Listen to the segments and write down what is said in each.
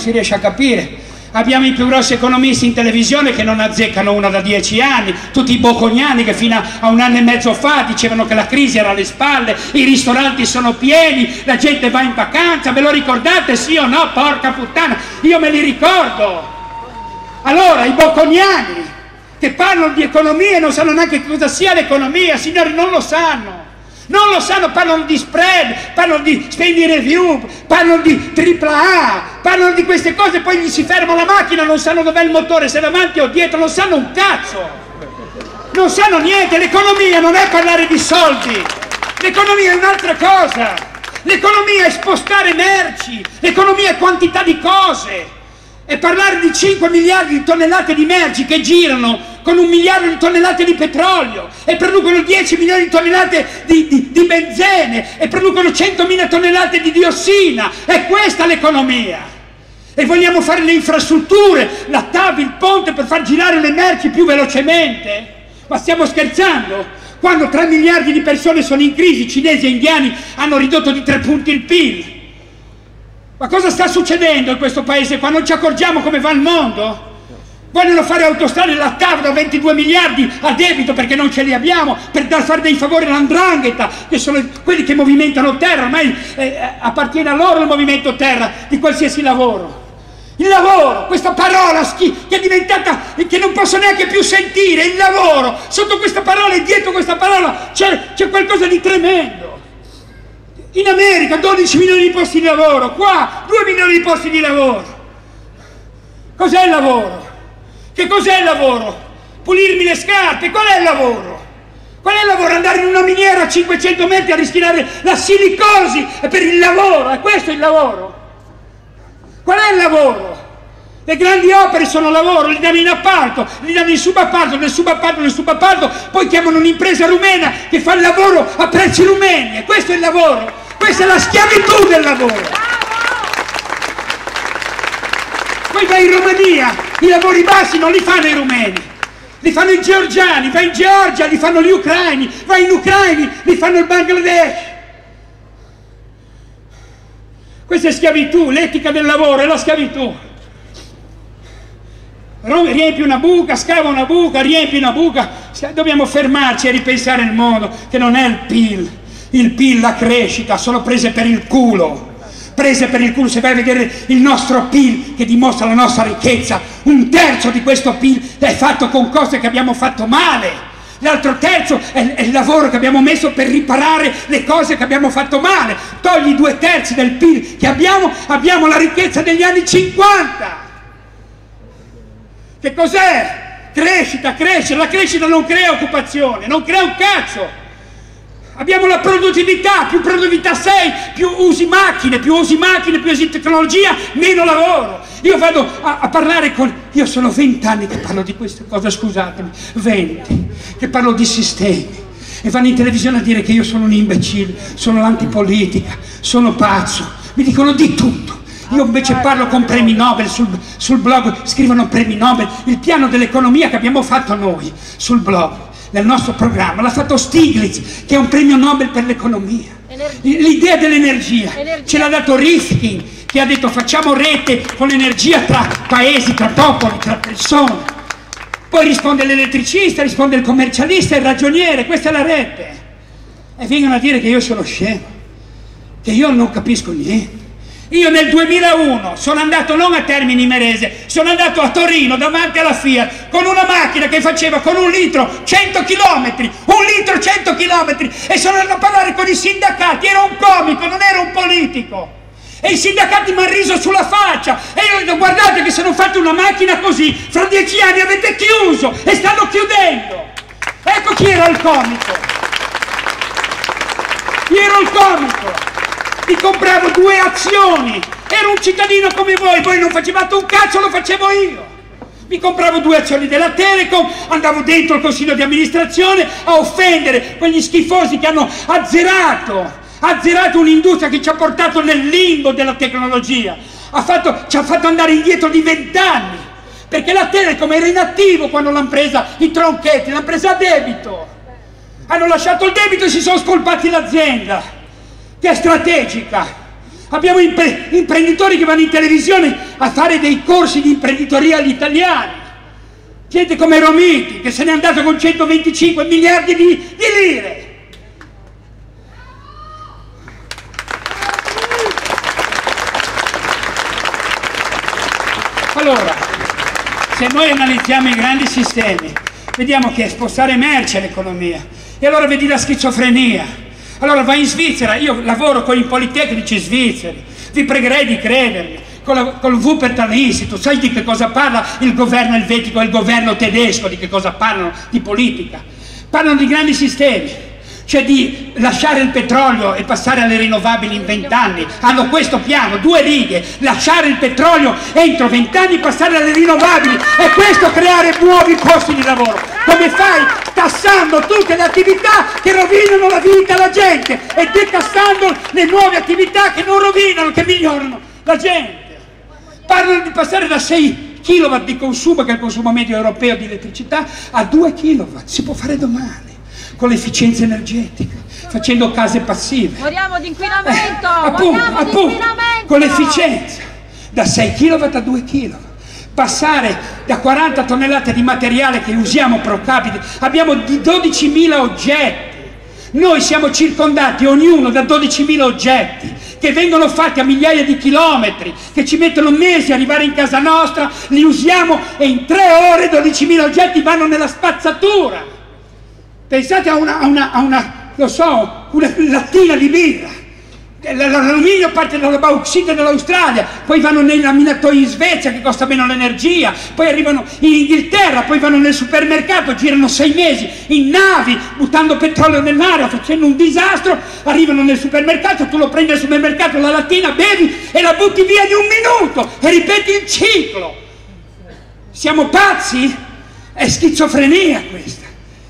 si riesce a capire. Abbiamo i più grossi economisti in televisione che non azzeccano una da 10 anni, tutti i bocconiani che fino a un anno e mezzo fa dicevano che la crisi era alle spalle, i ristoranti sono pieni, la gente va in vacanza, ve lo ricordate sì o no? Porca puttana, io me li ricordo. Allora, i bocconiani che parlano di economia e non sanno neanche cosa sia l'economia, signori, non lo sanno. Non lo sanno, parlano di spread, parlano di spending review, parlano di AAA, parlano di queste cose, poi gli si ferma la macchina, non sanno dov'è il motore, se davanti o dietro, non sanno un cazzo. Non sanno niente, l'economia non è parlare di soldi, l'economia è un'altra cosa. L'economia è spostare merci, l'economia è quantità di cose. E parlare di 5 miliardi di tonnellate di merci che girano con 1 miliardo di tonnellate di petrolio e producono 10 milioni di tonnellate di benzene e producono 100.000 tonnellate di diossina. È questa l'economia. E vogliamo fare le infrastrutture, la TAV, il ponte per far girare le merci più velocemente? Ma stiamo scherzando? Quando 3 miliardi di persone sono in crisi, cinesi e indiani hanno ridotto di 3 punti il PIL. Ma cosa sta succedendo in questo paese qua? Non ci accorgiamo come va il mondo? Vogliono fare autostrade, la TAV da 22 miliardi a debito perché non ce li abbiamo, per fare dei favori all'andrangheta, che sono quelli che movimentano terra, ormai appartiene a loro il movimento terra di qualsiasi lavoro. Il lavoro, questa parola che è diventata, che non posso neanche più sentire, il lavoro, sotto questa parola e dietro questa parola c'è qualcosa di tremendo. In America 12 milioni di posti di lavoro, qua 2 milioni di posti di lavoro. Cos'è il lavoro? Che cos'è il lavoro? Pulirmi le scarpe, qual è il lavoro? Qual è il lavoro? Andare in una miniera a 500 metri a rischiare la silicosi per il lavoro, è questo il lavoro? Qual è il lavoro? Le grandi opere sono lavoro, li danno in appalto, li danno in subappalto, nel subappalto, poi chiamano un'impresa rumena che fa il lavoro a prezzi rumeni, e questo è il lavoro, questa è la schiavitù del lavoro. Poi vai in Romania, i lavori bassi non li fanno i rumeni, li fanno i georgiani, vai in Georgia, li fanno gli ucraini, vai in Ucraina, li fanno il Bangladesh. Questa è schiavitù, l'etica del lavoro è la schiavitù. Riempi una buca, scava una buca, riempi una buca. Dobbiamo fermarci e ripensare il mondo, che non è il PIL, la crescita, sono prese per il culo. Prese per il culo. Se vai a vedere il nostro PIL che dimostra la nostra ricchezza, 1/3 di questo PIL è fatto con cose che abbiamo fatto male, l'altro terzo è il lavoro che abbiamo messo per riparare le cose che abbiamo fatto male. Togli 2/3 del PIL che abbiamo la ricchezza degli anni 50. Che cos'è? Crescita, crescere. La crescita non crea occupazione, non crea un cazzo. Abbiamo la produttività, più produttività sei, più usi macchine, più usi tecnologia, meno lavoro. Io vado a parlare io sono 20 anni che parlo di queste cose, scusatemi, 20, che parlo di sistemi. E vanno in televisione a dire che io sono un imbecille, sono l'antipolitica, sono pazzo. Mi dicono di tutto. Io invece parlo con premi Nobel sul blog, scrivono premi Nobel, il piano dell'economia che abbiamo fatto noi sul blog, nel nostro programma, l'ha fatto Stiglitz, che è un premio Nobel per l'economia. L'idea dell'energia ce l'ha dato Rifkin, che ha detto facciamo rete con l'energia tra paesi, tra popoli, tra persone. Poi risponde l'elettricista, risponde il commercialista, il ragioniere, questa è la rete. E vengono a dire che io sono scemo, che io non capisco niente. Io nel 2001 sono andato non a Termini Imerese, sono andato a Torino davanti alla Fiat con una macchina che faceva con 1 litro 100 km, 1 litro 100 km, e sono andato a parlare con i sindacati, ero un comico, non ero un politico. E i sindacati mi hanno riso sulla faccia e io ho detto guardate che se non fate una macchina così, fra 10 anni avete chiuso e stanno chiudendo. Ecco chi era il comico. Io ero il comico. Mi compravo 2 azioni, ero un cittadino come voi non facevate un cazzo, lo facevo io. Mi compravo 2 azioni della Telecom, andavo dentro il consiglio di amministrazione a offendere quegli schifosi che hanno azzerato un'industria che ci ha portato nel limbo della tecnologia, ci ha fatto andare indietro di 20 anni, perché la Telecom era in attivo quando l'hanno presa i Tronchetti, l'hanno presa a debito, hanno lasciato il debito e si sono scolpati l'azienda, che è strategica. Abbiamo imprenditori che vanno in televisione a fare dei corsi di imprenditoria agli italiani. Gente come Romiti, che se n'è andato con 125 miliardi di lire. Allora, se noi analizziamo i grandi sistemi, vediamo che è spostare merci l'economia. E allora vedi la schizofrenia. Allora vai in Svizzera, io lavoro con i politecnici svizzeri, vi pregherei di credermi, con il Wuppertal Institute, sai di che cosa parla il governo elvetico e il governo tedesco, di che cosa parlano di politica? Parlano di grandi sistemi, cioè di lasciare il petrolio e passare alle rinnovabili in 20 anni. Hanno questo piano, 2 righe, lasciare il petrolio entro 20 anni, passare alle rinnovabili, e questo creare nuovi posti di lavoro. Come fai? Tassando tutte le attività che rovinano la vita alla gente e detassando le nuove attività che non rovinano, che migliorano la gente. Parlano di passare da 6 kW di consumo, che è il consumo medio europeo di elettricità, a 2 kW. Si può fare domani, con l'efficienza energetica, facendo case passive. Moriamo di inquinamento! Appunto, con l'efficienza, da 6 kW a 2 kW. Passare da 40 tonnellate di materiale che usiamo pro capite, abbiamo di 12.000 oggetti. Noi siamo circondati, ognuno, da 12.000 oggetti che vengono fatti a migliaia di chilometri, che ci mettono mesi a arrivare in casa nostra, li usiamo e in 3 ore 12.000 oggetti vanno nella spazzatura. Pensate a una lattina di birra. L'alluminio parte dalla bauxite dell'Australia, poi vanno nei laminatori in Svezia, che costa meno l'energia, poi arrivano in Inghilterra, poi vanno nel supermercato, girano 6 mesi in navi buttando petrolio nell'aria, facendo un disastro, arrivano nel supermercato, tu lo prendi al supermercato, la lattina, bevi e la butti via di 1 minuto e ripeti il ciclo. Siamo pazzi? È schizofrenia questa.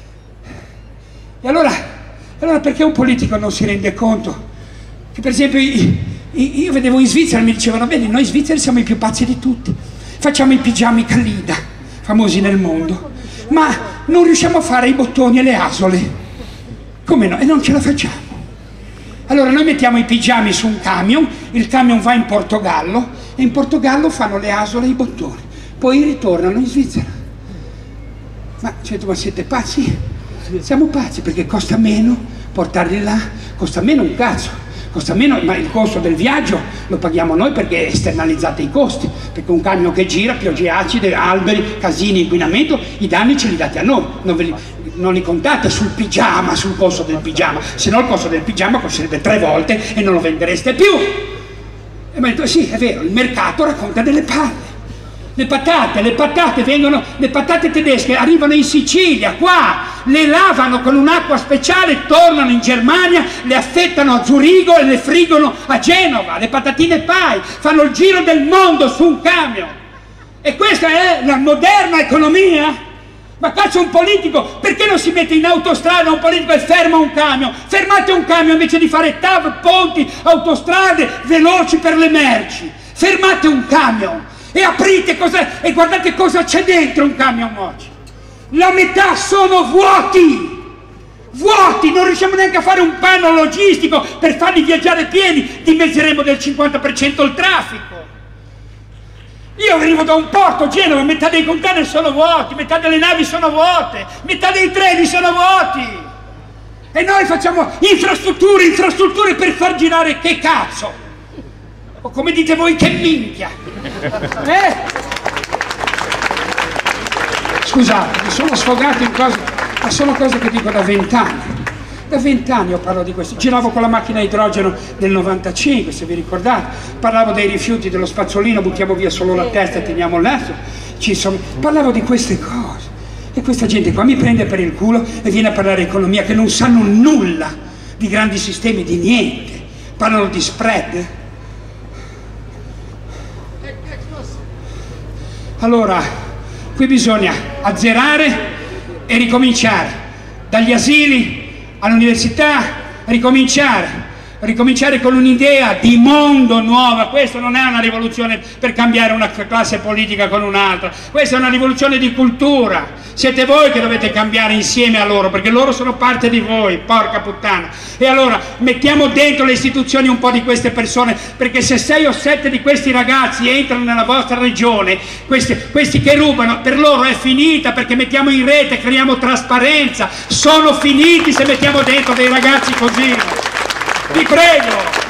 E allora perché un politico non si rende conto che, per esempio, io vedevo in Svizzera, mi dicevano, vedi, noi svizzeri siamo i più pazzi di tutti, facciamo i pigiami Khalida, famosi nel mondo, ma non riusciamo a fare i bottoni e le asole. Come no? E non ce la facciamo. Allora noi mettiamo i pigiami su un camion, il camion va in Portogallo e in Portogallo fanno le asole e i bottoni, poi ritornano in Svizzera. Ma siete pazzi? Siamo pazzi, perché costa meno portarli là, costa meno un cazzo. Costa meno, ma il costo del viaggio lo paghiamo noi, perché esternalizzate i costi, perché un camion che gira, piogge acide, alberi, casini, inquinamento, i danni ce li date a noi, non li contate sul pigiama, sul costo del pigiama, se no il costo del pigiama costerebbe 3 volte e non lo vendereste più. E mi ha detto, sì, è vero, il mercato racconta delle palle. Le patate vengono, le patate tedesche arrivano in Sicilia, qua, le lavano con un'acqua speciale, tornano in Germania, le affettano a Zurigo e le friggono a Genova. Le patatine pai fanno il giro del mondo su un camion. E questa è la moderna economia? Ma cazzo, un politico, perché non si mette in autostrada un politico e ferma un camion? Fermate un camion invece di fare TAV, ponti, autostrade veloci per le merci. Fermate un camion e aprite e guardate cosa c'è dentro un camion oggi. La metà sono vuoti, non riusciamo neanche a fare un piano logistico per farli viaggiare pieni, dimezzeremo del 50% il traffico. Io arrivo da un porto, Genova, metà dei container sono vuoti, metà delle navi sono vuote, metà dei treni sono vuoti. E noi facciamo infrastrutture per far girare che cazzo? O come dite voi, che minchia? Scusate, mi sono sfogato in cose, ma sono cose che dico da 20 anni. Da 20 anni io parlo di questo. Giravo con la macchina a idrogeno del 95, se vi ricordate. Parlavo dei rifiuti dello spazzolino, buttiamo via solo la testa e teniamo il resto. Parlavo di queste cose. E questa gente qua mi prende per il culo e viene a parlare di economia, che non sanno nulla di grandi sistemi, di niente. Parlano di spread. Allora, qui bisogna azzerare e ricominciare, dagli asili all'università, ricominciare, ricominciare con un'idea di mondo nuova. Questa non è una rivoluzione per cambiare una classe politica con un'altra, questa è una rivoluzione di cultura. Siete voi che dovete cambiare insieme a loro, perché loro sono parte di voi, porca puttana. E allora mettiamo dentro le istituzioni un po' di queste persone, perché se 6 o 7 di questi ragazzi entrano nella vostra regione, questi che rubano, per loro è finita, perché mettiamo in rete, creiamo trasparenza. Sono finiti se mettiamo dentro dei ragazzi così. Vi prego!